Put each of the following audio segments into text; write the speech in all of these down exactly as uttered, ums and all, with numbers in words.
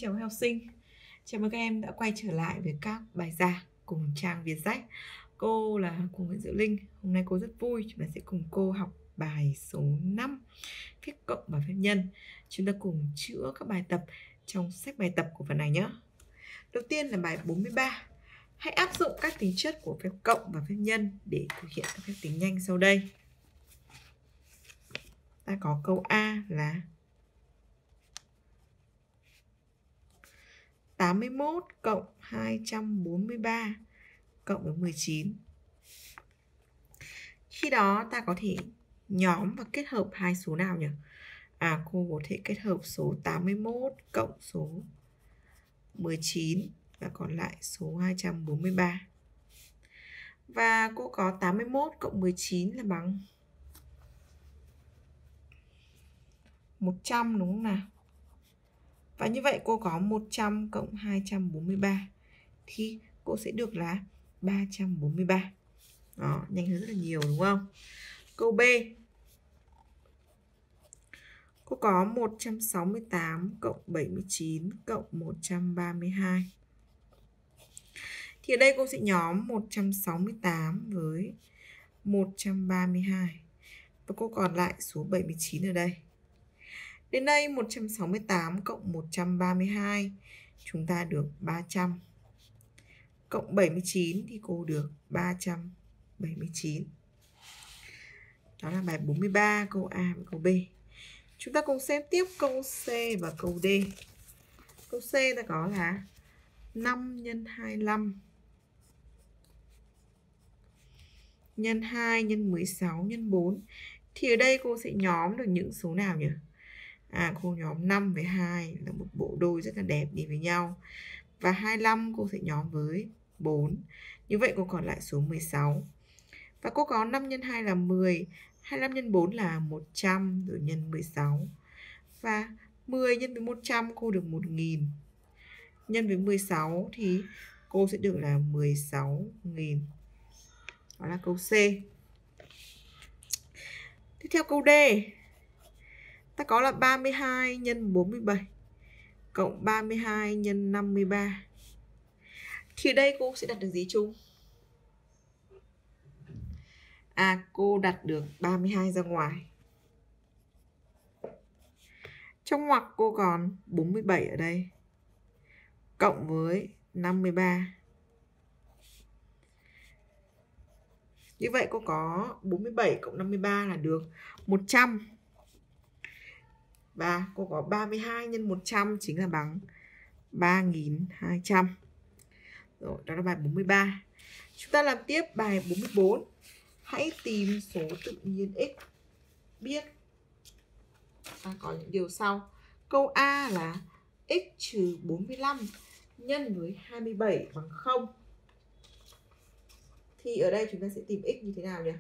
chào các học sinh. Chào mừng các em đã quay trở lại với các bài giảng cùng trang Vietjet. Cô là cô Nguyễn Diệu Linh. Hôm nay cô rất vui chúng ta sẽ cùng cô học bài số năm, phép cộng và phép nhân. Chúng ta cùng chữa các bài tập trong sách bài tập của phần này nhé. Đầu tiên là bài bốn mươi ba. Hãy áp dụng các tính chất của phép cộng và phép nhân để thực hiện các phép tính nhanh sau đây. Ta có câu A là tám mươi mốt cộng hai trăm bốn mươi ba cộng với mười chín. Khi đó ta có thể nhóm và kết hợp hai số nào nhỉ? À, cô có thể kết hợp số tám mươi mốt cộng số mười chín và còn lại số hai trăm bốn mươi ba. Và cô có tám mươi mốt cộng mười chín là bằng một trăm đúng không nào? Và như vậy cô có một trăm cộng hai trăm bốn mươi ba thì cô sẽ được là ba trăm bốn mươi ba. Đó, nhanh hơn rất là nhiều đúng không? Câu B. Cô có một trăm sáu mươi tám cộng bảy mươi chín cộng một trăm ba mươi hai. Thì ở đây cô sẽ nhóm một trăm sáu mươi tám với một trăm ba mươi hai. Và cô còn lại số bảy mươi chín ở đây. Đến đây một trăm sáu mươi tám cộng một trăm ba mươi hai chúng ta được ba trăm. Cộng bảy mươi chín thì cô được ba trăm bảy mươi chín. Đó là bài bốn mươi ba, câu A và câu B. Chúng ta cùng xem tiếp câu C và câu D. Câu C ta có là năm nhân hai mươi lăm nhân hai nhân mười sáu nhân bốn. Thì ở đây cô sẽ nhóm được những số nào nhỉ? À, cô nhóm năm với hai là một bộ đôi rất là đẹp đi với nhau. Và hai mươi lăm cô sẽ nhóm với bốn. Như vậy cô còn lại số mười sáu. Và cô có năm nhân hai là mười, hai mươi lăm nhân bốn là một trăm, rồi nhân mười sáu. Và mười nhân với một trăm cô được một nghìn. Nhân với mười sáu thì cô sẽ được là mười sáu nghìn. Đó là câu C. Tiếp theo câu D. Ta có là ba mươi hai nhân bốn mươi bảy cộng ba mươi hai nhân năm mươi ba. Thì ở đây cô sẽ đặt được gì chung? À, cô đặt được ba mươi hai ra ngoài. Trong ngoặc cô còn bốn mươi bảy ở đây. Cộng với năm mươi ba. Như vậy cô có bốn mươi bảy cộng năm mươi ba là được một trăm. Và cô có ba mươi hai nhân một trăm chính là bằng ba nghìn hai trăm. Rồi, đó là bài bốn mươi ba. Chúng ta làm tiếp bài bốn mươi bốn. Hãy tìm số tự nhiên x biết. Ta có những điều sau. Câu A là x trừ bốn mươi lăm nhân với hai mươi bảy bằng không. Thì ở đây chúng ta sẽ tìm x như thế nào nhỉ?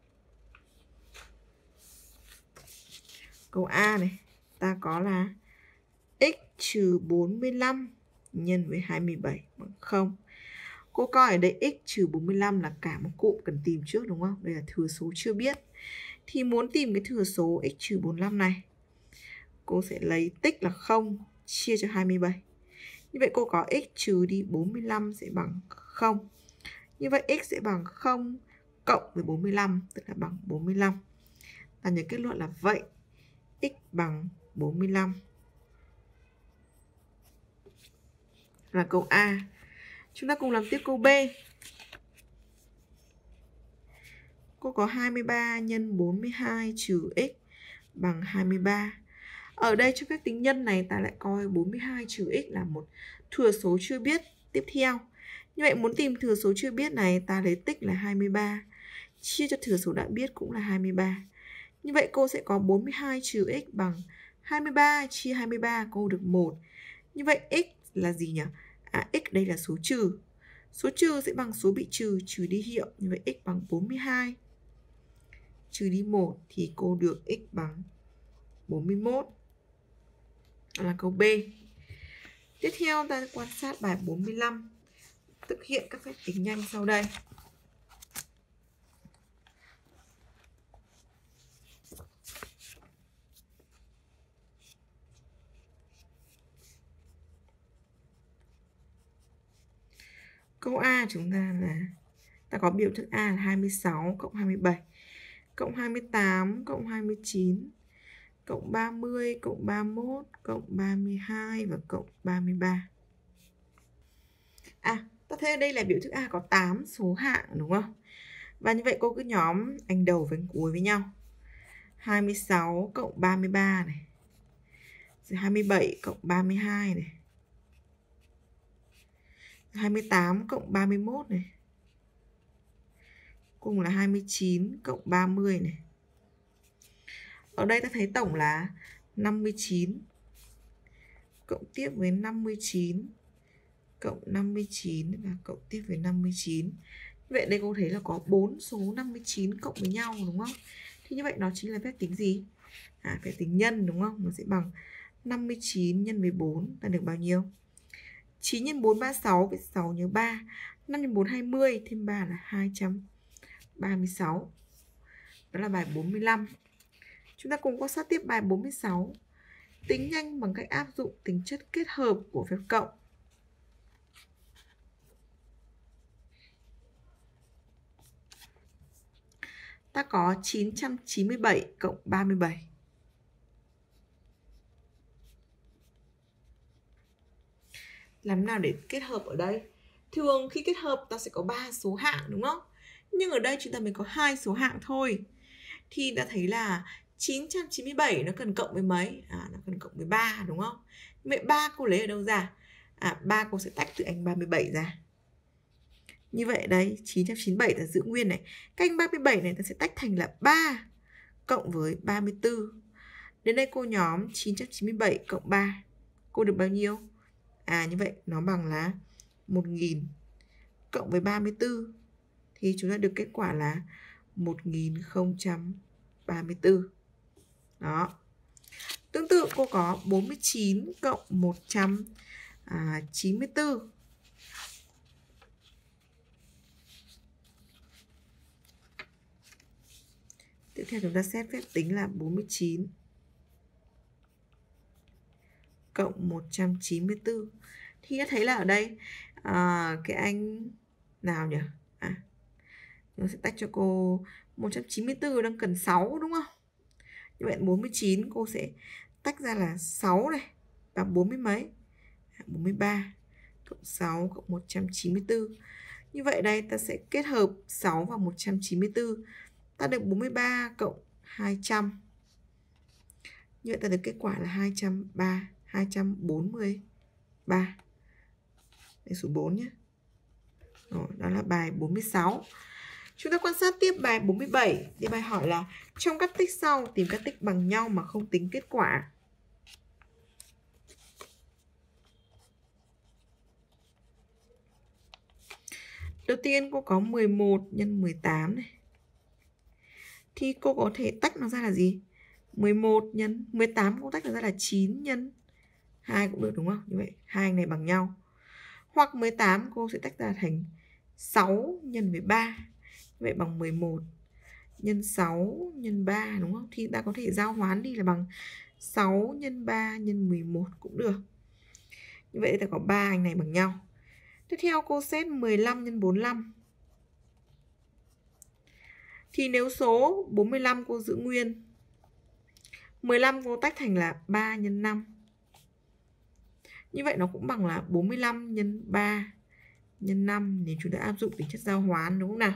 Câu A này, ta có là x trừ bốn mươi lăm nhân với hai mươi bảy bằng không. Cô coi ở đây x trừ bốn mươi lăm là cả một cụm cần tìm trước đúng không? Đây là thừa số chưa biết. Thì muốn tìm cái thừa số x trừ bốn mươi lăm này, cô sẽ lấy tích là không chia cho hai mươi bảy. Như vậy cô có x trừ đi bốn mươi lăm sẽ bằng không. Như vậy x sẽ bằng không cộng với bốn mươi lăm, tức là bằng bốn mươi lăm. Ta nhớ kết luận là vậy x bằng bốn mươi lăm. Là câu A. Chúng ta cùng làm tiếp câu B. Cô có hai mươi ba nhân bốn mươi hai trừ x bằng hai mươi ba. Ở đây trong các tính nhân này ta lại coi bốn mươi hai trừ x là một thừa số chưa biết tiếp theo. Như vậy muốn tìm thừa số chưa biết này ta lấy tích là hai mươi ba. Chia cho thừa số đã biết cũng là hai mươi ba. Như vậy cô sẽ có bốn mươi hai trừ x bằng hai mươi ba chia hai mươi ba, cô được một. Như vậy x là gì nhỉ? À, x đây là số trừ. Số trừ sẽ bằng số bị trừ, trừ đi hiệu. Như vậy x bằng bốn mươi hai. Trừ đi một thì cô được x bằng bốn mươi mốt. Đó là câu B. Tiếp theo ta quan sát bài bốn mươi lăm. Thực hiện các phép tính nhanh sau đây. Câu A chúng ta là ta có biểu thức A là hai mươi sáu cộng hai mươi bảy cộng hai mươi tám cộng hai mươi chín cộng ba mươi cộng ba mươi mốt cộng ba mươi hai và cộng ba mươi ba. À, ta thấy ở đây là biểu thức A có tám số hạng đúng không? Và như vậy cô cứ nhóm anh đầu với anh cuối với nhau. hai mươi sáu cộng ba mươi ba này. Rồi hai mươi bảy cộng ba mươi hai này. hai mươi tám cộng ba mươi mốt này. Cùng là hai mươi chín cộng ba mươi này. Ở đây ta thấy tổng là năm mươi chín cộng tiếp với năm mươi chín cộng năm mươi chín và cộng tiếp với năm mươi chín. Vậy đây cô thấy là có bốn số năm mươi chín cộng với nhau đúng không? Thì như vậy nó chính là phép tính gì? À, phép tính nhân đúng không? Nó sẽ bằng năm mươi chín nhân với bốn ta được bao nhiêu? chín nhân bốn ba mươi sáu, với sáu nhớ ba. năm nhân bốn hai mươi, thêm ba là hai trăm ba mươi sáu. Đó là bài bốn mươi lăm. Chúng ta cùng quan sát tiếp bài bốn mươi sáu. Tính nhanh bằng cách áp dụng tính chất kết hợp của phép cộng. Ta có chín trăm chín mươi bảy cộng ba mươi bảy. Làm nào để kết hợp ở đây? Thường khi kết hợp ta sẽ có ba số hạng đúng không? Nhưng ở đây chúng ta mới có hai số hạng thôi. Thì đã thấy là chín trăm chín mươi bảy nó cần cộng với mấy? À, nó cần cộng với ba đúng không? Vậy ba cô lấy ở đâu ra? À, ba cô sẽ tách từ anh ba mươi bảy ra. Như vậy đây, chín trăm chín mươi bảy ta giữ nguyên này. Cái anh ba mươi bảy này ta sẽ tách thành là ba cộng với ba mươi tư. Đến đây cô nhóm chín trăm chín mươi bảy cộng ba. Cô được bao nhiêu? À, như vậy nó bằng là một nghìn cộng với ba mươi tư. Thì chúng ta được kết quả là một nghìn không trăm ba mươi tư. Đó. Tương tự cô có bốn mươi chín cộng một trăm chín mươi tư. Tiếp theo chúng ta xét phép tính là bốn mươi chín cộng một trăm chín mươi tư. Thì đã thấy là ở đây à, cái anh nào nhỉ? À, nó sẽ tách cho cô một trăm chín mươi tư đang cần sáu đúng không? Như vậy bốn mươi chín cô sẽ tách ra là sáu này và bốn mươi mấy? bốn mươi ba cộng sáu cộng một trăm chín mươi tư. Như vậy đây ta sẽ kết hợp sáu và một trăm chín mươi tư. Ta được bốn mươi ba cộng hai trăm. Như vậy ta được kết quả là hai trăm ba mươi, hai trăm bốn mươi ba. Đây số bốn nhé. Rồi, đó là bài bốn mươi sáu. Chúng ta quan sát tiếp bài bốn mươi bảy. Thì bài hỏi là trong các tích sau tìm các tích bằng nhau mà không tính kết quả. Đầu tiên cô có mười một nhân mười tám này. Thì cô có thể tách nó ra là gì? mười một nhân mười tám cô tách nó ra là chín nhân hai cũng được đúng không? Như vậy hai anh này bằng nhau. Hoặc mười tám cô sẽ tách ra thành sáu nhân với ba. Như vậy bằng mười một nhân sáu nhân ba đúng không? Thì ta có thể giao hoán đi là bằng sáu nhân ba nhân mười một cũng được. Như vậy ta có ba anh này bằng nhau. Tiếp theo cô xét mười lăm nhân bốn mươi lăm. Thì nếu số bốn mươi lăm cô giữ nguyên, mười lăm cô tách thành là ba nhân năm. Như vậy nó cũng bằng là bốn mươi lăm nhân ba nhân năm nếu chúng ta áp dụng tính chất giao hoán đúng không nào?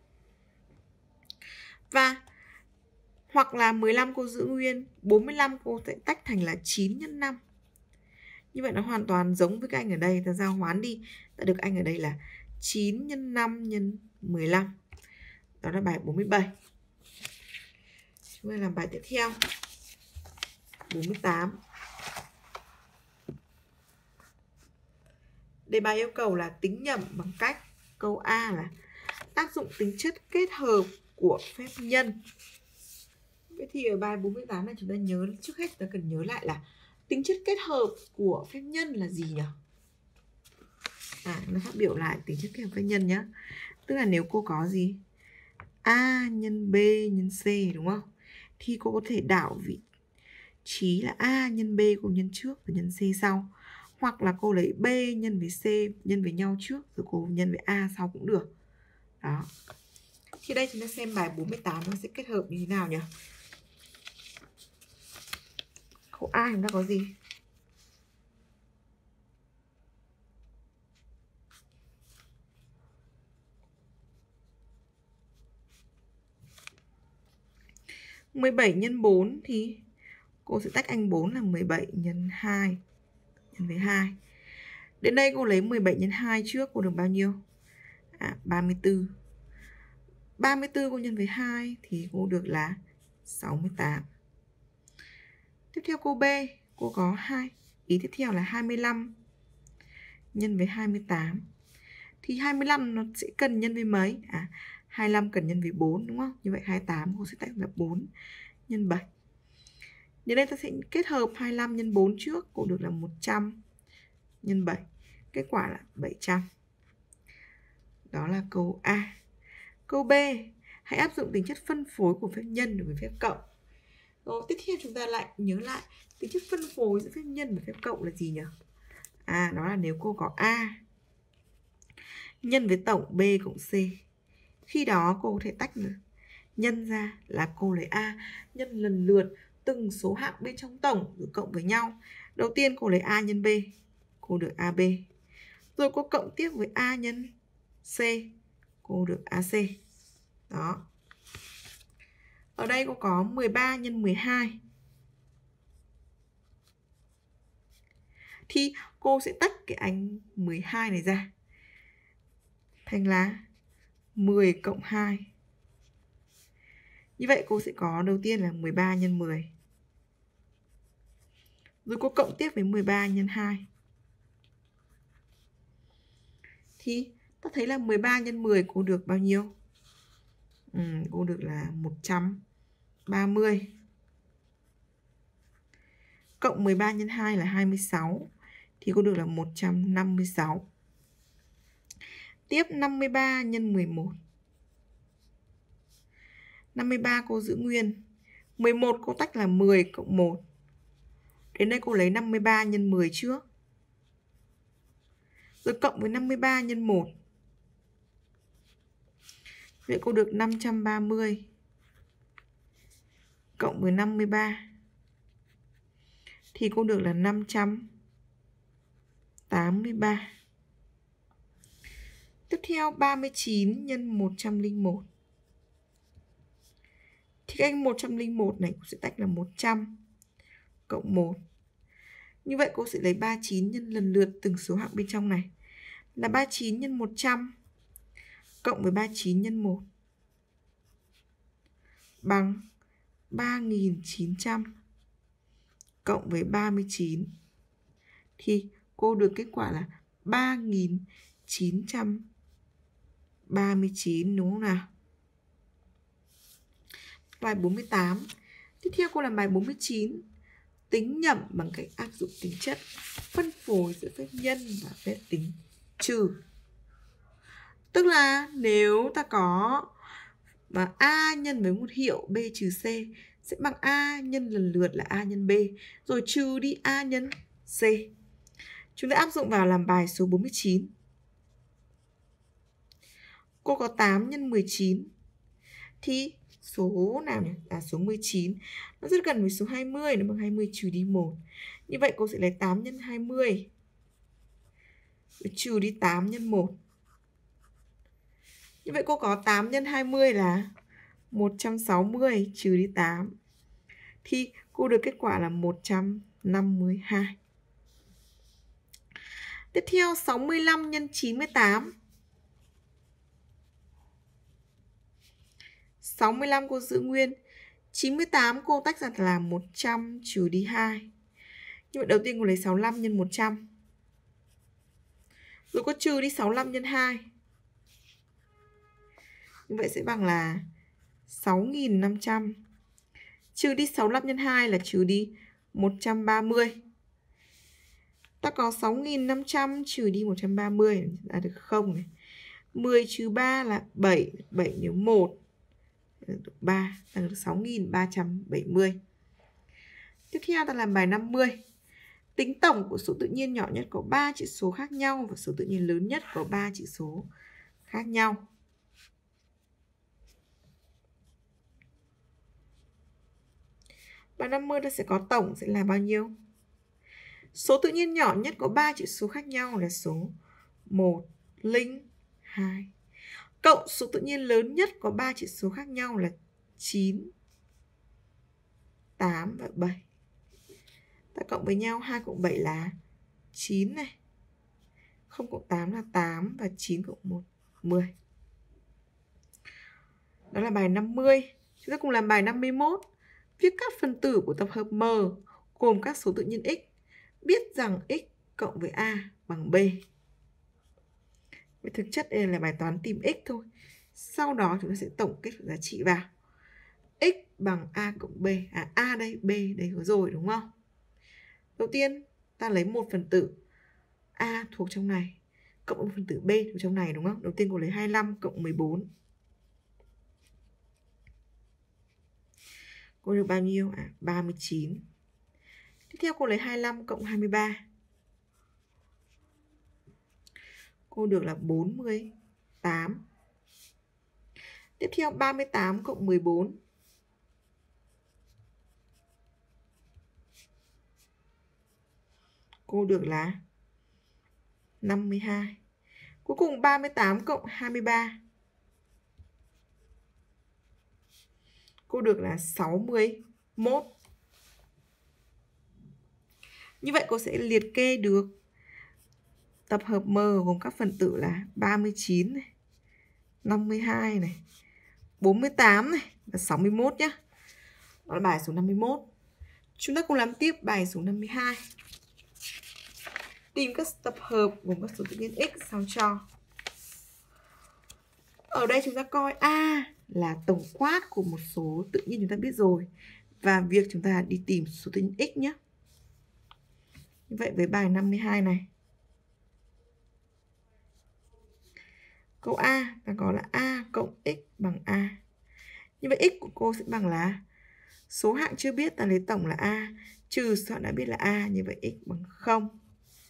Và hoặc là mười lăm cô giữ nguyên, bốn mươi lăm cô sẽ tách thành là chín nhân năm. Như vậy nó hoàn toàn giống với cái anh ở đây, ta giao hoán đi, ta được anh ở đây là chín nhân năm nhân mười lăm. Đó là bài bốn mươi bảy. Chúng ta làm bài tiếp theo. bốn mươi tám. Đề bài yêu cầu là tính nhẩm bằng cách câu A là áp dụng tính chất kết hợp của phép nhân. Vậy thì ở bài bốn mươi tám này chúng ta nhớ, trước hết ta cần nhớ lại là tính chất kết hợp của phép nhân là gì nhỉ? À, nó phát biểu lại tính chất kết hợp phép nhân nhé. Tức là nếu cô có gì? A nhân B nhân C đúng không? Thì cô có thể đảo vị trí là A nhân B cùng nhân trước và nhân C sau. Hoặc là cô lấy B nhân với C nhân với nhau trước, rồi cô nhân với A sau cũng được. Đó. Thì đây chúng ta xem bài bốn mươi tám nó sẽ kết hợp như thế nào nhỉ? Câu A chúng ta có gì? mười bảy nhân bốn thì cô sẽ tách anh bốn là mười bảy nhân hai nhân với hai. Đến đây cô lấy mười bảy nhân hai trước, cô được bao nhiêu? À, ba mươi tư. ba mươi tư cô nhân với hai thì cô được là sáu mươi tám. Tiếp theo cô B, cô có hai. Ý tiếp theo là hai mươi lăm nhân với hai mươi tám. Thì hai mươi lăm nó sẽ cần nhân với mấy? À, hai mươi lăm cần nhân với bốn đúng không? Như vậy hai mươi tám cô sẽ tách là bốn nhân bảy. Đến đây ta sẽ kết hợp hai mươi lăm nhân bốn trước, cô được là một trăm nhân bảy. Kết quả là bảy trăm. Đó là câu A. Câu B, hãy áp dụng tính chất phân phối của phép nhân đối với phép cộng. Rồi tiếp theo chúng ta lại nhớ lại tính chất phân phối giữa phép nhân và phép cộng là gì nhỉ? À, đó là nếu cô có A nhân với tổng B cộng C, khi đó cô có thể tách được nhân ra là cô lấy A nhân lần lượt từng số hạng bên trong tổng rồi cộng với nhau. Đầu tiên cô lấy A nhân B, cô được a bê. Rồi cô cộng tiếp với A nhân C, cô được a xê. Đó. Ở đây cô có mười ba nhân mười hai. Thì cô sẽ tách cái anh mười hai này ra thành là mười cộng hai. Như vậy cô sẽ có đầu tiên là mười ba nhân mười. Rồi cô cộng tiếp với mười ba nhân hai. Thì ta thấy là mười ba nhân mười cô được bao nhiêu? Ừ, cô được là một trăm ba mươi. Cộng mười ba nhân hai là hai mươi sáu. Thì cô được là một trăm năm mươi sáu. Tiếp năm mươi ba nhân mười một. năm mươi ba cô giữ nguyên. mười một cô tách là mười cộng một. Đến đây cô lấy năm mươi ba nhân mười trước. Rồi cộng với năm mươi ba nhân một. Vậy cô được năm trăm ba mươi. Cộng với năm mươi ba. Thì cô được là năm trăm tám mươi ba. Tiếp theo ba mươi chín nhân một trăm lẻ một. Thì anh một trăm lẻ một này cô sẽ tách là một trăm cộng một. Như vậy cô sẽ lấy ba mươi chín nhân lần lượt từng số hạng bên trong này. Là ba mươi chín nhân một trăm cộng với ba mươi chín nhân một bằng ba nghìn chín trăm cộng với ba mươi chín. Thì cô được kết quả là ba nghìn chín trăm ba mươi chín đúng không nào? Bài bốn mươi tám. Tiếp theo cô làm bài bốn mươi chín. Tính nhẩm bằng cách áp dụng tính chất phân phối giữa phép nhân và phép tính trừ. Tức là nếu ta có mà A nhân với một hiệu B trừ C sẽ bằng A nhân lần lượt là A nhân B, rồi trừ đi A nhân C. Chúng ta áp dụng vào làm bài số bốn mươi chín. Cô có tám nhân mười chín. Thì số nào nhỉ? À, số mười chín. Nó rất gần với số hai mươi, nó bằng hai mươi trừ đi một. Như vậy cô sẽ lấy tám nhân hai mươi. Trừ đi tám nhân một. Như vậy cô có tám nhân hai mươi là một trăm sáu mươi trừ đi tám. Thì cô được kết quả là một trăm năm mươi hai. Tiếp theo sáu mươi lăm nhân chín mươi tám. sáu mươi lăm cô giữ nguyên. chín mươi tám cô tách ra là một trăm trừ đi hai. Như vậy đầu tiên cô lấy sáu mươi lăm nhân một trăm. Rồi cô trừ đi sáu mươi lăm nhân hai. Như vậy sẽ bằng là sáu nghìn năm trăm. Trừ đi sáu mươi lăm nhân hai là trừ đi một trăm ba mươi. Ta có sáu nghìn năm trăm trừ đi một trăm ba mươi là được không này. mười trừ ba là bảy, bảy nhớ một được ba, là được sáu nghìn ba trăm bảy mươi. Tiếp theo ta làm bài năm mươi. Tính tổng của số tự nhiên nhỏ nhất có ba chỉ số khác nhau và số tự nhiên lớn nhất có ba chỉ số khác nhau. Bài năm mươi ta sẽ có tổng sẽ là bao nhiêu? Số tự nhiên nhỏ nhất có ba chỉ số khác nhau là số một, linh, hai. Cộng số tự nhiên lớn nhất có ba chỉ số khác nhau là chín, tám và bảy. Ta cộng với nhau, hai cộng bảy là chín này. không cộng tám là tám và chín cộng một, mười. Đó là bài năm mươi. Chúng ta cùng làm bài năm mươi mốt. Viết các phần tử của tập hợp M gồm các số tự nhiên x. Biết rằng x cộng với a bằng b. Vậy thực chất đây là bài toán tìm x thôi. Sau đó chúng ta sẽ tổng kết giá trị vào. X bằng a cộng b. À, a đây, b đây có rồi đúng không? Đầu tiên ta lấy một phần tử a thuộc trong này cộng một phần tử b thuộc trong này đúng không? Đầu tiên cô lấy hai mươi lăm cộng mười bốn. Cô được bao nhiêu? À, ba mươi chín. Tiếp theo cô lấy hai mươi lăm cộng hai mươi ba. Cô được là bốn mươi tám. Tiếp theo ba mươi tám cộng mười bốn. Cô được là năm mươi hai. Cuối cùng ba mươi tám cộng hai mươi ba. Cô được là sáu mươi mốt. Như vậy cô sẽ liệt kê được tập hợp M gồm các phần tử là ba mươi chín này, năm mươi hai này, bốn mươi tám này và sáu mươi mốt nhé. Đó là bài số năm mươi mốt. Chúng ta cùng làm tiếp bài số năm mươi hai. Tìm các tập hợp gồm các số tự nhiên x sao cho. Ở đây chúng ta coi A là tổng quát của một số tự nhiên chúng ta biết rồi. Và việc chúng ta đi tìm số tự nhiên x nhé. Như vậy với bài năm mươi hai này. Câu A ta có là a cộng x bằng a. Như vậy x của cô sẽ bằng là số hạng chưa biết ta lấy tổng là a trừ số hạng đã biết là a, như vậy x bằng không.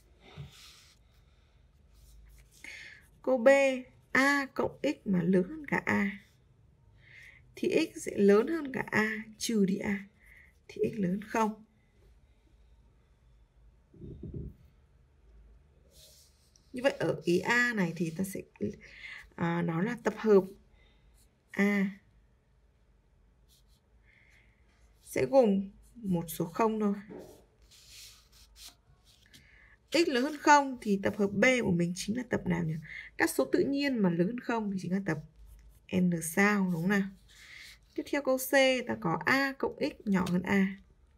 Câu B, a cộng x mà lớn hơn cả a thì x sẽ lớn hơn cả a trừ đi a thì x lớn hơn không. Như vậy ở ý A này thì ta sẽ à, nó là tập hợp A sẽ gồm một số không thôi. X lớn hơn không thì tập hợp B của mình chính là tập nào nhỉ? Các số tự nhiên mà lớn hơn không thì chính là tập n sao, đúng không nào? Tiếp theo câu C ta có a cộng x nhỏ hơn a.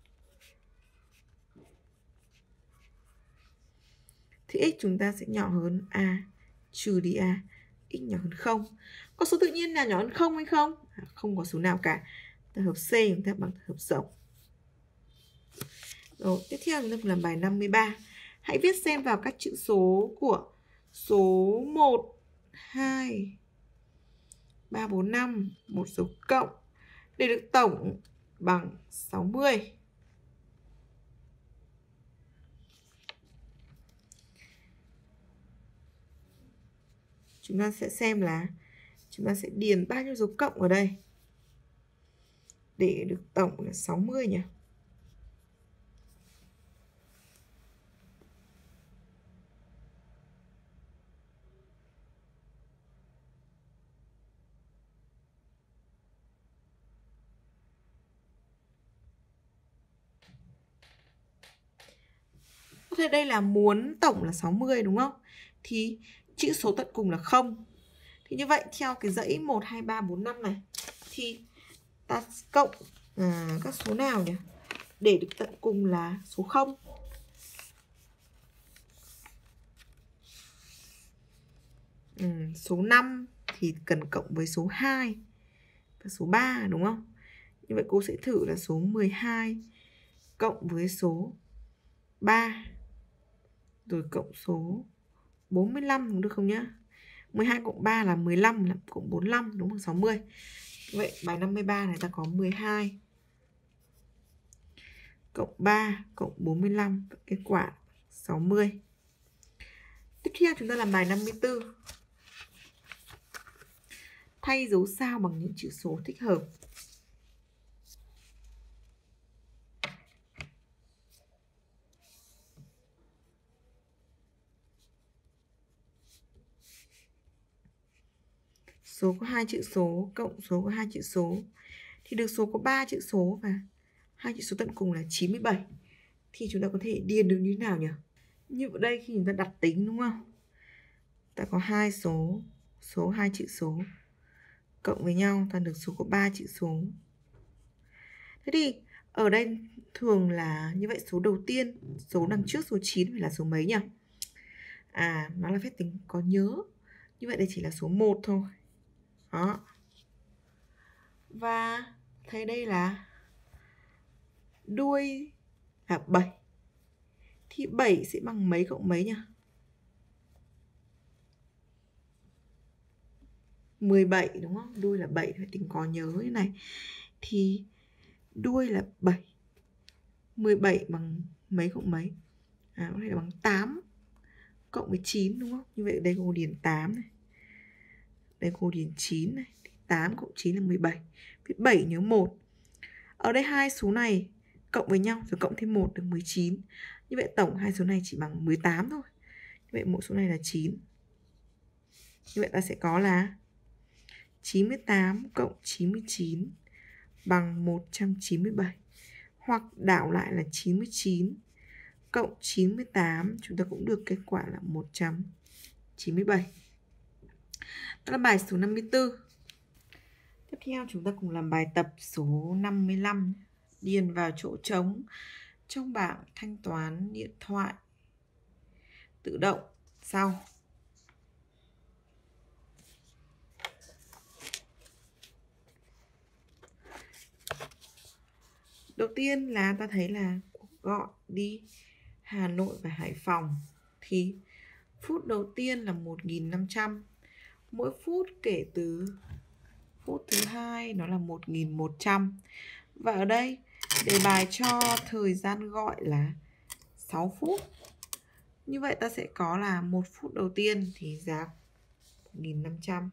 Thì x chúng ta sẽ nhỏ hơn a trừ đi a, x nhỏ hơn không. Có số tự nhiên nào nhỏ hơn không hay không? À, không có số nào cả. Tập hợp C chúng ta bằng tập hợp rộng. Rồi, tiếp theo chúng ta làm bài năm mươi ba. Hãy viết xen vào các chữ số của số một, hai, ba, bốn, năm, một số cộng để được tổng bằng sáu mươi. Chúng ta sẽ xem là chúng ta sẽ điền bao nhiêu dấu cộng ở đây để được tổng là sáu mươi nhỉ? Có thể đây là muốn tổng là sáu mươi đúng không? Thì chữ số tận cùng là không. Thì như vậy theo cái dãy một, hai, ba, bốn, năm này thì ta cộng à, các số nào nhỉ? Để được tận cùng là số không. Ừ, số năm thì cần cộng với số hai và số ba đúng không? Như vậy cô sẽ thử là số mười hai cộng với số ba rồi cộng số bốn mươi lăm đúng được không nhá? mười hai cộng ba là mười lăm, là cộng bốn mươi lăm đúng bằng sáu mươi. Vậy bài năm mươi ba này ta có mười hai cộng ba cộng bốn mươi lăm, kết quả sáu mươi. Tiếp theo chúng ta làm bài năm mươi tư. Thay dấu sao bằng những chữ số thích hợp. Số có hai chữ số cộng số có hai chữ số thì được số có ba chữ số và hai chữ số tận cùng là chín mươi bảy. Thì chúng ta có thể điền được như thế nào nhỉ? Như ở đây khi chúng ta đặt tính đúng không? Ta có hai số, số hai chữ số cộng với nhau ta được số có ba chữ số. Thế thì ở đây thường là như vậy, số đầu tiên, số đằng trước số chín phải là số mấy nhỉ? À, nó là phép tính có nhớ. Như vậy đây chỉ là số một thôi. Đó. Và thấy đây là đuôi là bảy. Thì bảy sẽ bằng mấy cộng mấy nhỉ? mười bảy đúng không? Đuôi là bảy, phải tính có nhớ như này. Thì đuôi là bảy. mười bảy bằng mấy cộng mấy? À, có thể là bằng tám cộng với chín đúng không? Như vậy đây cô điền tám này. Đây cô điền chín này. tám cộng chín là mười bảy. Viết bảy nhớ một. Ở đây hai số này cộng với nhau rồi cộng thêm một được mười chín. Như vậy tổng hai số này chỉ bằng mười tám thôi. Như vậy mỗi số này là chín. Như vậy ta sẽ có là chín mươi tám cộng chín mươi chín bằng một trăm chín mươi bảy. Hoặc đảo lại là chín mươi chín cộng chín mươi tám, chúng ta cũng được kết quả là một trăm chín mươi bảy. Đó là bài số năm mươi tư. Tiếp theo chúng ta cùng làm bài tập số năm mươi lăm. Điền vào chỗ trống trong bảng thanh toán điện thoại tự động sau. Đầu tiên là ta thấy là cuộc gọi đi Hà Nội và Hải Phòng thì phút đầu tiên là một nghìn năm trăm. Mỗi phút kể từ phút thứ hai nó là một nghìn một trăm. Và ở đây đề bài cho thời gian gọi là sáu phút. Như vậy ta sẽ có là một phút đầu tiên thì giá một nghìn năm trăm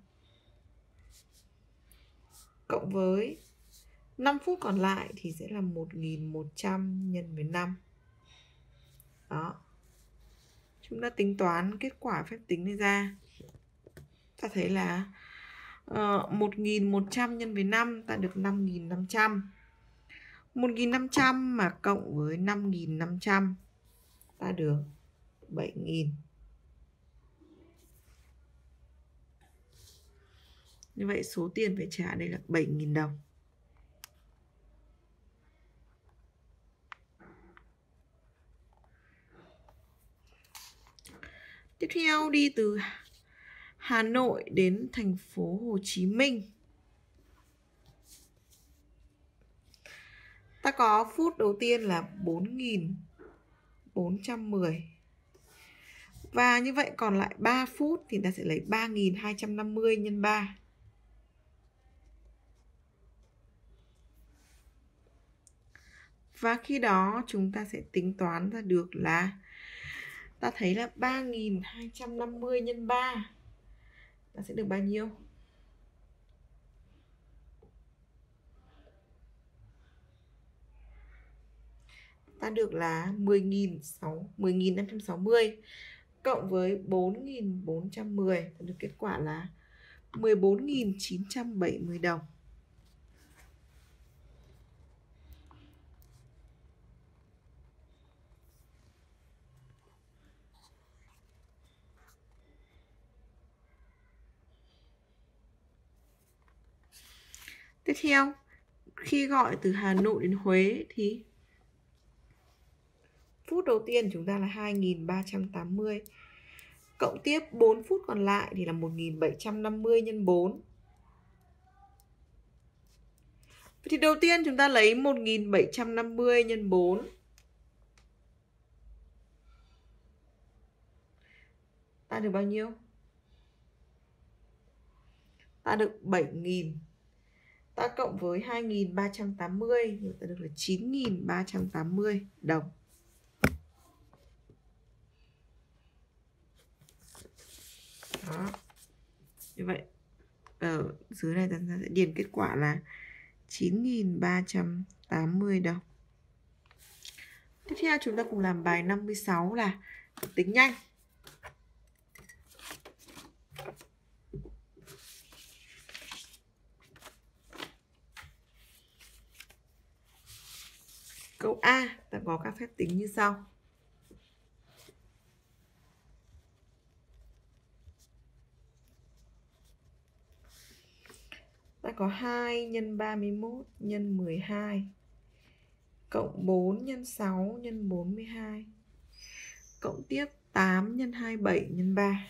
cộng với năm phút còn lại thì sẽ là một nghìn một trăm nhân với năm. Đó. Chúng ta tính toán kết quả phép tính này ra. Ta thấy là uh, một nghìn một trăm nhân với năm ta được năm nghìn năm trăm. một nghìn năm trăm mà cộng với năm nghìn năm trăm ta được bảy nghìn. Như vậy số tiền phải trả đây là bảy nghìn đồng. Tiếp theo đi từ Hà Nội đến thành phố Hồ Chí Minh. Ta có phút đầu tiên là bốn nghìn bốn trăm mười. Và như vậy còn lại ba phút thì ta sẽ lấy ba nghìn hai trăm năm mươi nhân ba. Và khi đó chúng ta sẽ tính toán ra được là ta thấy là ba nghìn hai trăm năm mươi nhân ba ta sẽ được bao nhiêu? Ta được là mười nghìn năm trăm sáu mươi cộng với bốn nghìn bốn trăm mười ta được kết quả là mười bốn nghìn chín trăm bảy mươi đồng. Tiếp theo, khi gọi từ Hà Nội đến Huế thì phút đầu tiên chúng ta là hai nghìn ba trăm tám mươi. Cộng tiếp bốn phút còn lại thì là một nghìn bảy trăm năm mươi nhân bốn. Thì đầu tiên chúng ta lấy một nghìn bảy trăm năm mươi nhân bốn. Ta được bao nhiêu? Ta được bảy nghìn Ta cộng với hai nghìn ba trăm tám mươi thì ta được là chín nghìn ba trăm tám mươi đồng. Đó. Như vậy ở dưới này ta sẽ điền kết quả là chín nghìn ba trăm tám mươi đồng. Tiếp theo chúng ta cùng làm bài năm mươi sáu là tính nhanh. Câu A ta có các phép tính như sau. Ta có hai nhân ba mươi mốt nhân mười hai cộng bốn nhân sáu nhân bốn mươi hai cộng tiếp tám nhân hai mươi bảy nhân ba.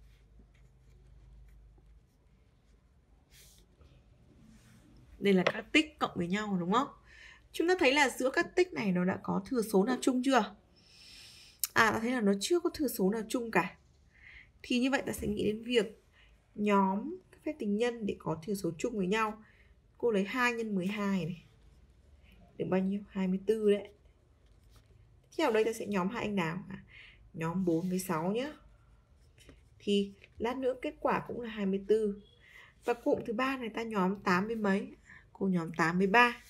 Đây là các tích cộng với nhau đúng không? Chúng ta thấy là giữa các tích này nó đã có thừa số nào chung chưa? À, ta thấy là nó chưa có thừa số nào chung cả. Thì như vậy ta sẽ nghĩ đến việc nhóm các phép tính nhân để có thừa số chung với nhau. Cô lấy hai nhân mười hai này. Được bao nhiêu? hai mươi tư đấy. Tiếp theo đây ta sẽ nhóm hai anh nào? À, nhóm bốn với sáu nhé. Thì lát nữa kết quả cũng là hai mươi tư. Và cụm thứ ba này ta nhóm tám với mấy? Cô nhóm tám với ba.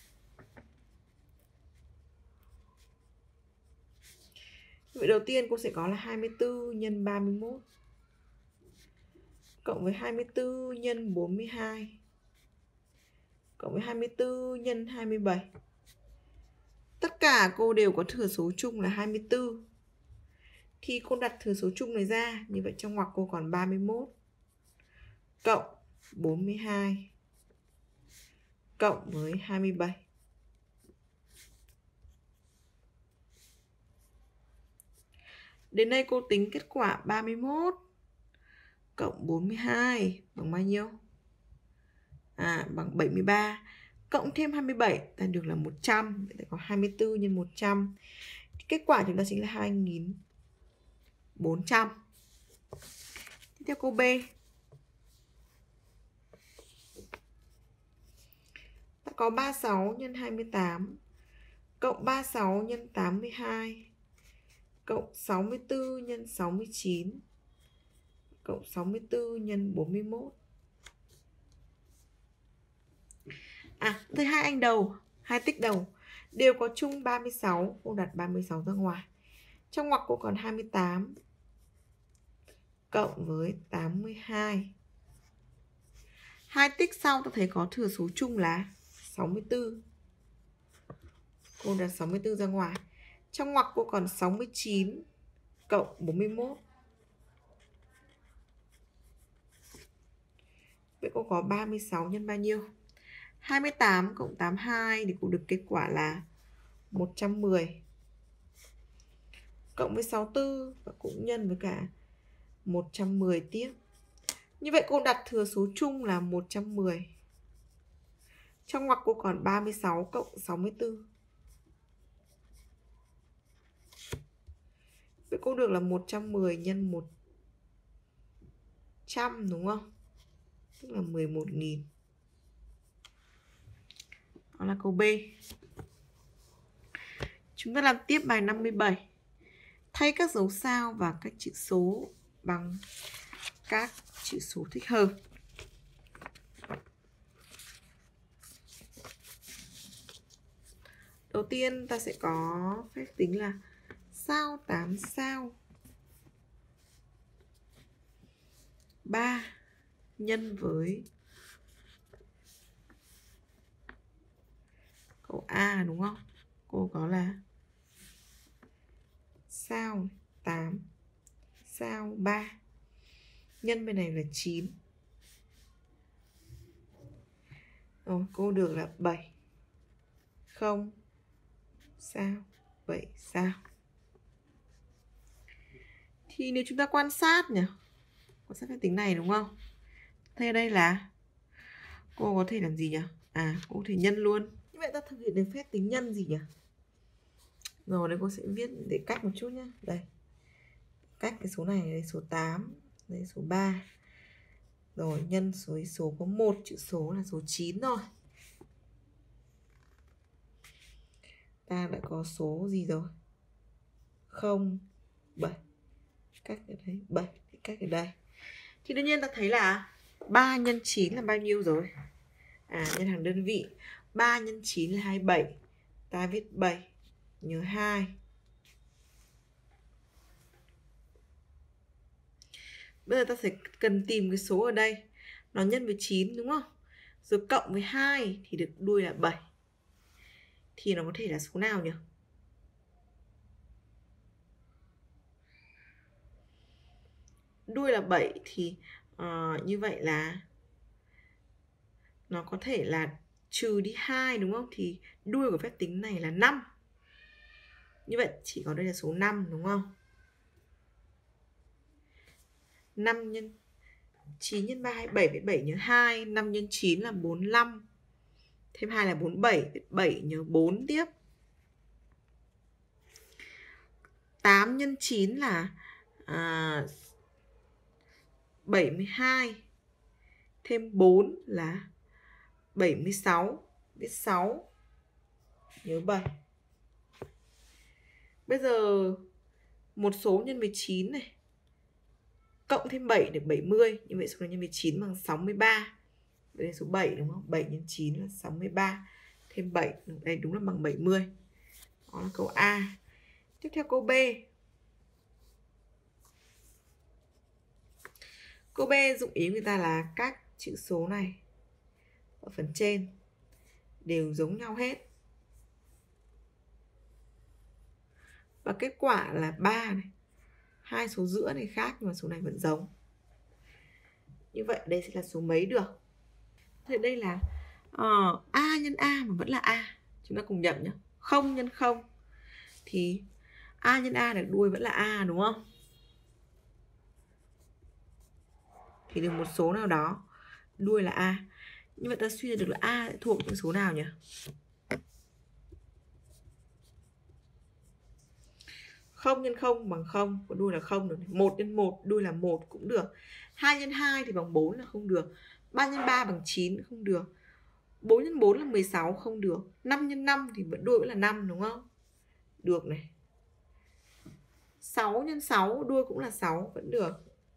Vậy đầu tiên cô sẽ có là hai mươi tư nhân ba mươi mốt cộng với hai mươi tư nhân bốn mươi hai cộng với hai mươi tư nhân hai mươi bảy. Tất cả cô đều có thừa số chung là hai mươi tư. Thì cô đặt thừa số chung này ra, như vậy trong ngoặc cô còn ba mươi mốt cộng bốn mươi hai cộng với hai mươi bảy. Đến đây cô tính kết quả ba mươi mốt cộng bốn mươi hai bằng bao nhiêu? À, bằng bảy mươi ba. Cộng thêm hai mươi bảy ta được là một trăm. Vậy ta có hai mươi tư nhân một trăm. Kết quả chúng ta chính là hai nghìn bốn trăm. Tiếp theo câu B. Ta có ba mươi sáu nhân hai mươi tám cộng ba mươi sáu nhân tám mươi hai cộng sáu mươi tư nhân sáu mươi chín cộng sáu mươi tư nhân bốn mươi mốt. À, thấy hai anh đầu, hai tích đầu đều có chung ba mươi sáu, cô đặt ba mươi sáu ra ngoài. Trong ngoặc cô còn hai mươi tám cộng với tám mươi hai. Hai tích sau ta thấy có thừa số chung là sáu mươi tư. Cô đặt sáu mươi tư ra ngoài. Trong ngoặc cô còn sáu mươi chín cộng bốn mươi mốt. Vậy cô có ba mươi sáu nhân bao nhiêu? hai mươi tám cộng tám mươi hai thì cũng được kết quả là một trăm mười. Cộng với sáu mươi tư và cũng nhân với cả một trăm mười tiếp. Như vậy cô đặt thừa số chung là một trăm mười. Trong ngoặc cô còn ba mươi sáu cộng sáu mươi tư. Vậy cô được là một trăm mười nhân một trăm đúng không? Tức là mười một nghìn. Đó là câu B. Chúng ta làm tiếp bài năm mươi bảy. Thay các dấu sao và các chữ số bằng các chữ số thích hợp. Đầu tiên ta sẽ có phép tính là sao tám sao ba nhân với câu A đúng không? Cô có là sao tám sao ba nhân bên này là chín. Rồi cô được là bảy không sao bảy sao. Thì nếu chúng ta quan sát nhỉ, quan sát phép tính này đúng không? Thế ở đây là cô có thể làm gì nhỉ? À, cô có thể nhân luôn. Như vậy ta thực hiện được phép tính nhân gì nhỉ? Rồi đây cô sẽ viết để cách một chút nhé. Đây. Cách cái số này, đây số tám, đây số ba. Rồi nhân số số có một chữ số là số chín rồi. ta đã có số gì rồi? không, bảy. Cách ở đây, bảy, cách ở đây. Thì đương nhiên ta thấy là ba nhân chín là bao nhiêu rồi? À, nhân hàng đơn vị. ba nhân chín là hai mươi bảy. Ta viết bảy, nhớ hai. Bây giờ ta sẽ cần tìm cái số ở đây. Nó nhân với chín đúng không? Rồi cộng với hai thì được đuôi là bảy. Thì nó có thể là số nào nhỉ? Đuôi là bảy thì uh, như vậy là nó có thể là trừ đi hai đúng không? Thì đuôi của phép tính này là năm. Như vậy chỉ có đây là số năm đúng không? năm nhân chín nhân ba hai mươi bảy, viết bảy nhớ hai. năm nhân chín là bốn mươi lăm. Thêm hai là bốn mươi bảy, viết bảy nhớ bốn tiếp. tám nhân chín là à, bảy mươi hai. Thêm bốn là bảy mươi sáu, viết sáu nhớ bảy. Bây giờ một số nhân với chín này, cộng thêm bảy được bảy mươi. Như vậy số này nhân với chín bằng sáu mươi ba. Đây là số bảy đúng không? bảy nhân chín là sáu mươi ba. Thêm bảy, đây đúng là bằng bảy mươi. Đó là câu A. Tiếp theo câu B. Câu B dụng ý người ta là các chữ số này ở phần trên đều giống nhau hết. Và kết quả là ba này. Hai số giữa này khác nhưng mà số này vẫn giống. Như vậy đây sẽ là số mấy được? Thì đây là uh, A nhân A mà vẫn là A. Chúng ta cùng nhận nhé. Không nhân không thì A nhân A được đuôi vẫn là A đúng không? Thì được một số nào đó đuôi là A. Như vậy ta suy ra được là A sẽ thuộc những số nào nhỉ? Không nhân không bằng không, có đuôi là không được. một nhân một đuôi là một cũng được. hai nhân hai thì bằng bốn là không được. ba nhân ba bằng chín không được. bốn nhân bốn là mười sáu không được. năm nhân năm thì vẫn đuôi vẫn là năm đúng không? Được này. sáu nhân sáu đuôi cũng là sáu vẫn được.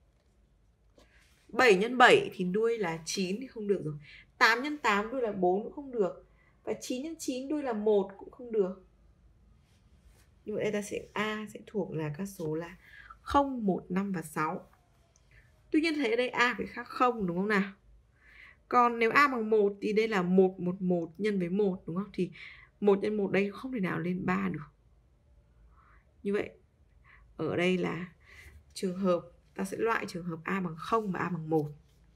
bảy nhân bảy thì đuôi là chín thì không được rồi. tám nhân tám đuôi là bốn cũng không được. Và chín nhân chín đuôi là một cũng không được. Như vậy ta sẽ A sẽ thuộc là các số là không, một, năm và sáu. Tuy nhiên thấy ở đây A phải khác không đúng không nào? Còn nếu A bằng một thì đây là một, một, một nhân với một đúng không? Thì một nhân một đây không thể nào lên ba được. Như vậy ở đây là trường hợp ta sẽ loại trường hợp A bằng không và A bằng một.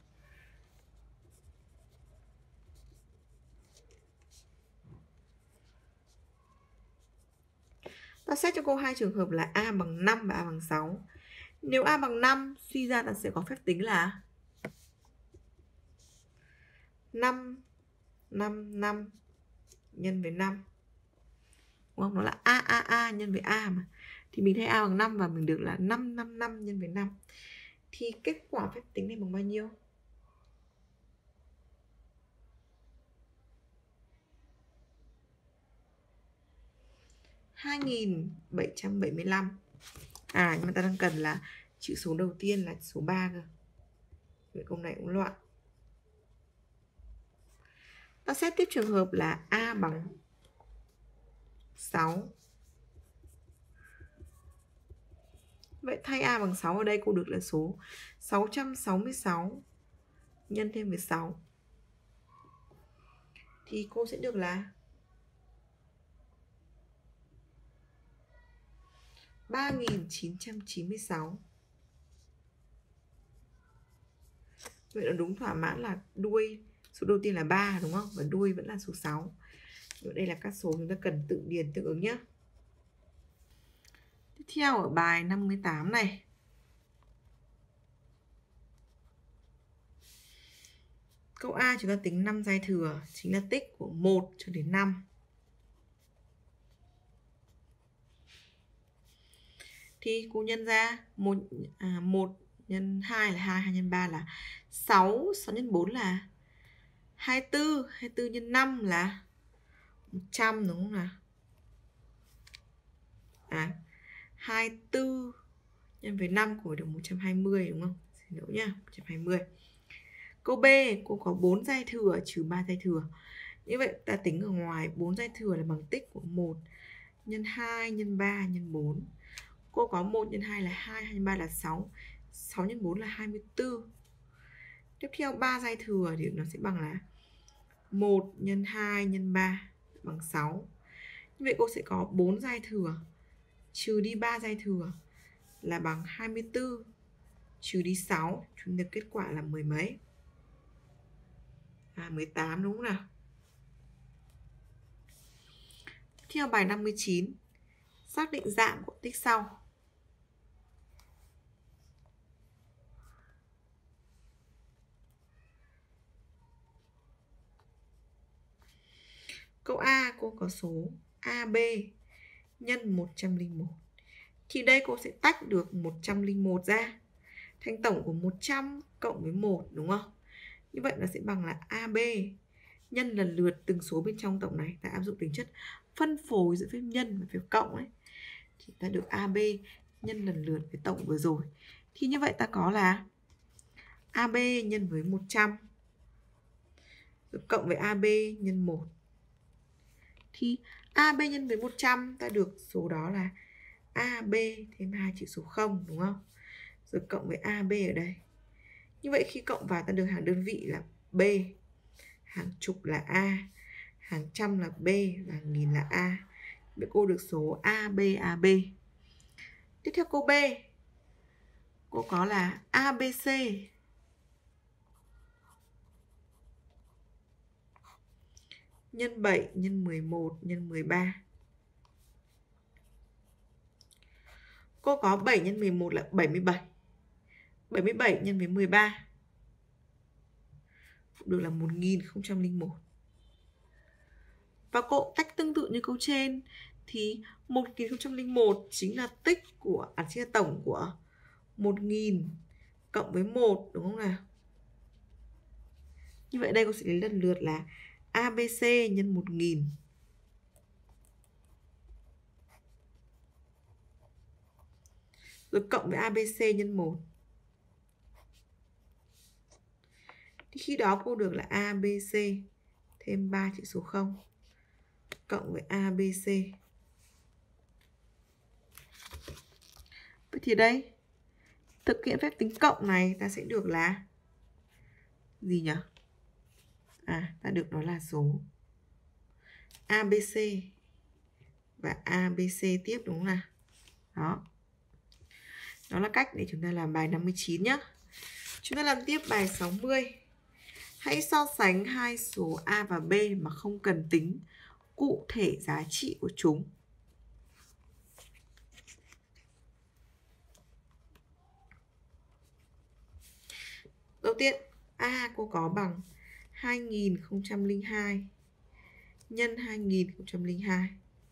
Ta xét cho cô hai trường hợp là A bằng năm và A bằng sáu. Nếu A bằng năm, suy ra ta sẽ có phép tính là năm, năm, năm nhân với năm. Đúng không? Nó là A, A, A nhân với A mà. Thì mình thấy A bằng năm và mình được là năm, năm, năm nhân với năm. Thì kết quả phép tính này bằng bao nhiêu? hai nghìn bảy trăm bảy mươi lăm. À nhưng mà ta đang cần là chữ số đầu tiên là số ba cơ. Vậy câu này cũng loạn. Ta xét tiếp trường hợp là A bằng sáu. Vậy thay A bằng sáu ở đây cô được là số sáu trăm sáu mươi sáu nhân thêm với sáu. Thì cô sẽ được là ba nghìn chín trăm chín mươi sáu. Vậy nó đúng thỏa mãn là đuôi số đầu tiên là ba đúng không? Và đuôi vẫn là số sáu. Vậy đây là các số chúng ta cần tự điền tương ứng nhé. Tiếp theo ở bài năm mươi tám này. Câu A chúng ta tính năm giai thừa, chính là tích của một cho đến năm. Thì cô nhân ra một, à, một nhân hai là hai, hai nhân ba là sáu, sáu nhân bốn là hai mươi tư, hai mươi tư nhân năm là một trăm đúng không nào? À, hai mươi tư nhân với năm cô được một trăm hai mươi đúng không? Xin lỗi nhá, một trăm hai mươi. Câu B, cô có bốn giai thừa trừ ba giai thừa. Như vậy ta tính ở ngoài bốn giai thừa là bằng tích của một nhân hai nhân ba nhân bốn. Cô có một nhân hai là hai, hai nhân ba là sáu. sáu nhân bốn là hai mươi tư. Tiếp theo ba giai thừa thì nó sẽ bằng là một nhân hai nhân ba bằng sáu. Như vậy cô sẽ có bốn giai thừa trừ đi ba giai thừa là bằng hai mươi tư trừ đi sáu, chúng được kết quả là mười mấy? À, mười tám đúng không nào? Theo bài năm mươi chín, xác định dạng của tích sau. Câu A cô có số a bê nhân một trăm lẻ một. Thì đây cô sẽ tách được một trăm lẻ một ra thành tổng của một trăm cộng với một đúng không? Như vậy nó sẽ bằng là a bê nhân lần lượt từng số bên trong tổng này. Ta áp dụng tính chất phân phối giữa phép nhân và phép cộng ấy. Thì ta được a bê nhân lần lượt với tổng vừa rồi. Thì như vậy ta có là a bê nhân với một trăm cộng với a bê nhân một. Thì a bê nhân với một trăm ta được số đó là a bê thêm hai chữ số không đúng không? Rồi cộng với a bê ở đây. Như vậy khi cộng vào ta được hàng đơn vị là B, hàng chục là A, hàng trăm là B và hàng nghìn là A. Vậy cô được số a bê a bê. Tiếp theo câu B, cô có là a bê xê nhân bảy nhân mười một nhân mười ba. Cô có bảy nhân mười một là bảy mươi bảy. bảy mươi bảy nhân với mười ba được là một nghìn không trăm lẻ một. Và cô cách tương tự như câu trên thì một nghìn không trăm lẻ một chính là tích của à, chính là tổng của một nghìn cộng với một đúng không nào? Như vậy đây cô sẽ lấy lần lượt là a bê xê nhân một nghìn rồi cộng với a bê xê nhân một. Thì khi đó cô được là a bê xê thêm ba chữ số không cộng với a bê xê. Vậy thì đây, thực hiện phép tính cộng này ta sẽ được là gì nhỉ? À, ta được đó là số a bê xê và a bê xê tiếp đúng không nào? Đó. Đó là cách để chúng ta làm bài năm mươi chín nhé. Chúng ta làm tiếp bài sáu mươi. Hãy so sánh hai số A và B mà không cần tính cụ thể giá trị của chúng. Đầu tiên, A cô có bằng hai nghìn không trăm lẻ hai nhân hai nghìn không trăm lẻ hai.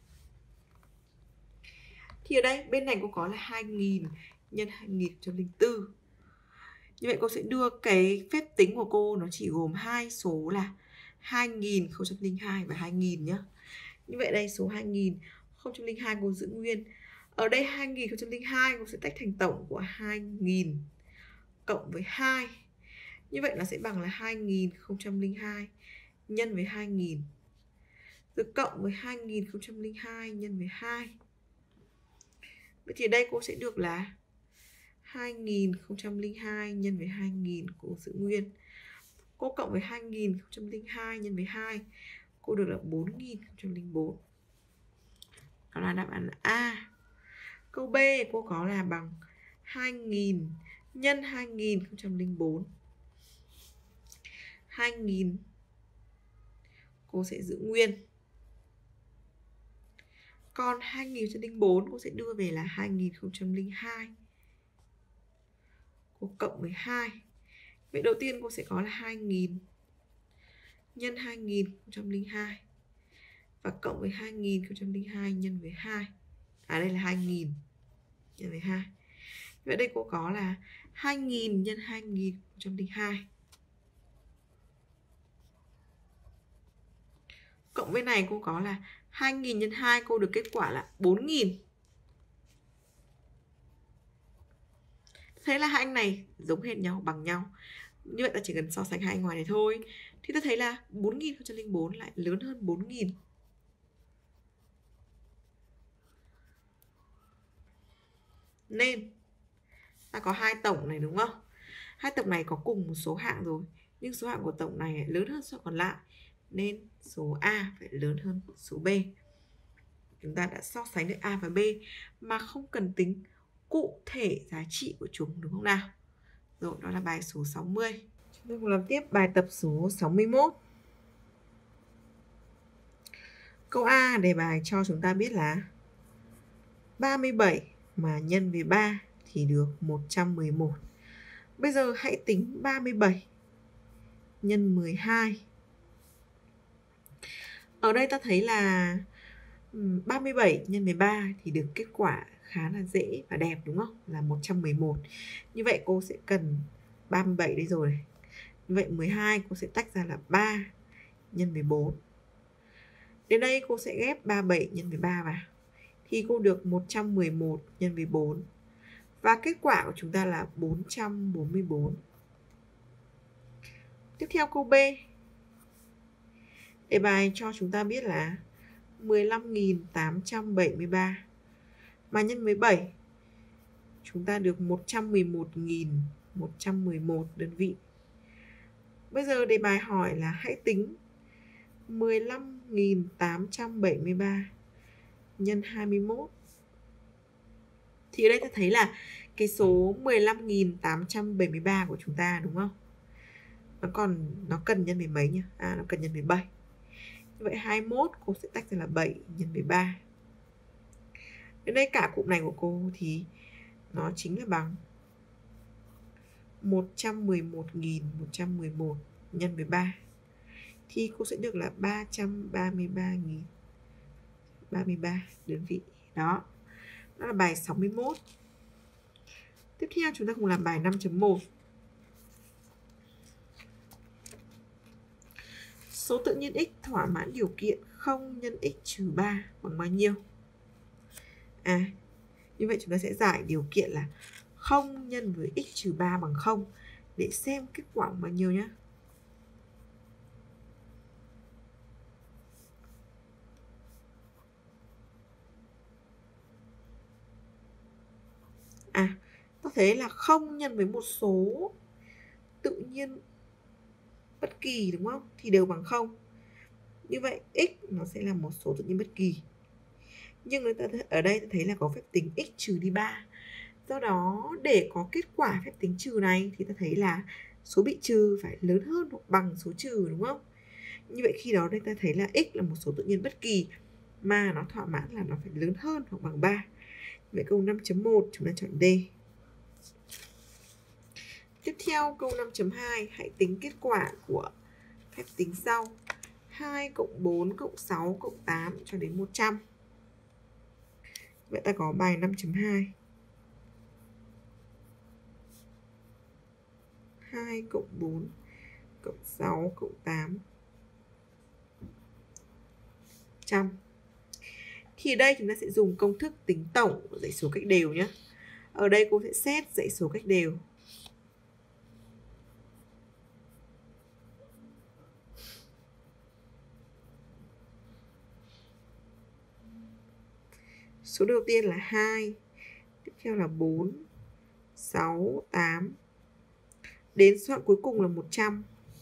Thì ở đây bên này cô có là hai nghìn nhân hai nghìn không trăm lẻ bốn. Như vậy cô sẽ đưa cái phép tính của cô nó chỉ gồm hai số là hai nghìn không trăm lẻ hai và hai nghìn nhá. Như vậy đây số hai nghìn không trăm lẻ hai cô giữ nguyên. Ở đây hai nghìn không trăm lẻ hai cô sẽ tách thành tổng của hai nghìn cộng với hai. Như vậy nó sẽ bằng là hai nghìn không trăm lẻ hai nhân với hai nghìn rồi cộng với hai nghìn không trăm lẻ hai nhân với hai. Vậy thì đây cô sẽ được là hai nghìn không trăm lẻ hai nhân với hai nghìn cô giữ nguyên. Cô cộng với hai nghìn không trăm lẻ hai nhân với hai, cô được là bốn nghìn không trăm lẻ bốn. Đó là đáp án A. Câu B cô có là bằng hai nghìn nhân hai nghìn không trăm lẻ bốn. hai nghìn cô sẽ giữ nguyên. Còn hai nghìn không trăm lẻ bốn cô sẽ đưa về là hai nghìn không trăm lẻ hai. Cô cộng với hai. Vậy đầu tiên cô sẽ có là hai nghìn nhân hai nghìn không trăm lẻ hai và cộng với hai nghìn không trăm lẻ hai nhân với hai. À đây là hai nghìn nhân với hai. Vậy đây cô có là hai nghìn nhân hai nghìn không trăm lẻ hai. Cộng với này cô có là hai nghìn nhân hai, cô được kết quả là bốn nghìn. Thấy là hai anh này giống hệt nhau, bằng nhau. Như vậy ta chỉ cần so sánh hai anh ngoài này thôi. Thì ta thấy là bốn nghìn không trăm lẻ bốn lại lớn hơn bốn nghìn. Nên ta có hai tổng này đúng không? Hai tổng này có cùng một số hạng rồi, nhưng số hạng của tổng này lại lớn hơn số còn lại, nên số A phải lớn hơn số B. Chúng ta đã so sánh được A và B mà không cần tính cụ thể giá trị của chúng, đúng không nào? Rồi, đó là bài số sáu mươi. Chúng ta cùng làm tiếp bài tập số sáu mươi mốt. Câu A đề bài cho chúng ta biết là ba mươi bảy mà nhân với ba thì được một trăm mười một. Bây giờ hãy tính ba mươi bảy nhân mười hai. Ở đây ta thấy là ba mươi bảy nhân mười ba thì được kết quả khá là dễ và đẹp đúng không? Là một trăm mười một. Như vậy cô sẽ cần ba mươi bảy đây rồi. Như vậy mười hai cô sẽ tách ra là ba nhân mười bốn. Đến đây cô sẽ ghép ba mươi bảy nhân mười ba vào. Thì cô được một trăm mười một nhân với bốn. Và kết quả của chúng ta là bốn trăm bốn mươi bốn. Tiếp theo câu B. Đề bài cho chúng ta biết là mười lăm nghìn tám trăm bảy mươi ba mà nhân với bảy chúng ta được một trăm mười một nghìn một trăm mười một đơn vị. Bây giờ đề bài hỏi là hãy tính mười lăm nghìn tám trăm bảy mươi ba nhân hai mươi mốt. Thì ở đây ta thấy là cái số mười lăm nghìn tám trăm bảy mươi ba của chúng ta đúng không? Nó còn nó cần nhân với mấy nhỉ? À, nó cần nhân với bảy. Như vậy hai mươi mốt cô sẽ tách ra là bảy nhân với ba. Đến đây cả cụm này của cô thì nó chính là bằng một trăm mười một nghìn một trăm mười một nhân với ba. Thì cô sẽ được là ba trăm ba mươi ba nghìn ba mươi ba đơn vị. Đó. Đó là bài sáu mươi mốt. Tiếp theo chúng ta cùng làm bài năm chấm một. Số tự nhiên x thỏa mãn điều kiện không nhân x trừ ba bằng bao nhiêu? À, như vậy chúng ta sẽ giải điều kiện là không nhân với x trừ ba bằng không để xem kết quả bằng bao nhiêu nhé. À, ta thấy là không nhân với một số tự nhiên bất kỳ đúng không? Thì đều bằng không. Như vậy x nó sẽ là một số tự nhiên bất kỳ. Nhưng người ta ở đây ta thấy là có phép tính x trừ đi ba. Do đó để có kết quả phép tính trừ này thì ta thấy là số bị trừ phải lớn hơn hoặc bằng số trừ đúng không? Như vậy khi đó đây ta thấy là x là một số tự nhiên bất kỳ mà nó thỏa mãn là nó phải lớn hơn hoặc bằng ba. Vậy câu năm chấm một chúng ta chọn D. Tiếp theo câu năm chấm hai hãy tính kết quả của phép tính sau. hai cộng bốn cộng sáu cộng tám cho đến một trăm. Vậy ta có bài năm chấm hai. hai cộng bốn cộng sáu cộng tám trăm. Thì ở đây chúng ta sẽ dùng công thức tính tổng của dãy số cách đều nhé. Ở đây cô sẽ xét dãy số cách đều. Số đầu tiên là hai, tiếp theo là bốn, sáu, tám. Đến số hạng cuối cùng là một trăm.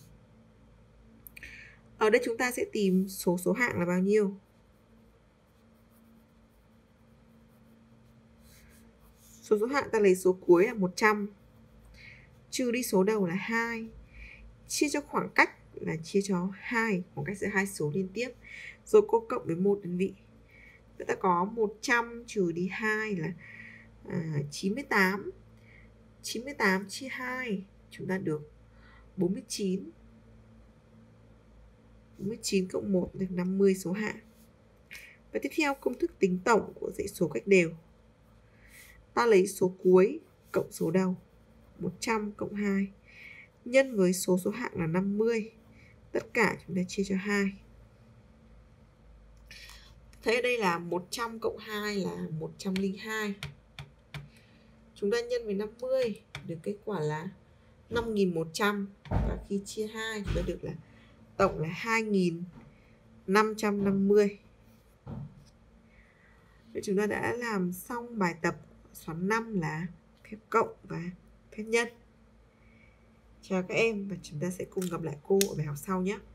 Ở đây chúng ta sẽ tìm số số hạng là bao nhiêu? Số số hạng ta lấy số cuối là một trăm. Trừ đi số đầu là hai. Chia cho khoảng cách là chia cho hai, khoảng cách giữa hai số liên tiếp. Rồi cô cộng với một đơn vị. Vậy ta có một trăm trừ đi hai là à, chín mươi tám. chín mươi tám chia hai chúng ta được bốn mươi chín. bốn mươi chín cộng một được năm mươi số hạng. Và tiếp theo công thức tính tổng của dãy số cách đều. Ta lấy số cuối cộng số đầu, một trăm cộng hai, nhân với số số hạng là năm mươi. Tất cả chúng ta chia cho hai. Thế ở đây là một trăm cộng hai là một trăm lẻ hai. Chúng ta nhân với năm mươi, được kết quả là năm nghìn một trăm. Và khi chia hai, chúng ta được là tổng là hai nghìn năm trăm năm mươi. Vậy chúng ta đã làm xong bài tập xoắn năm là phép cộng và phép nhân. Chào các em và chúng ta sẽ cùng gặp lại cô ở bài học sau nhé.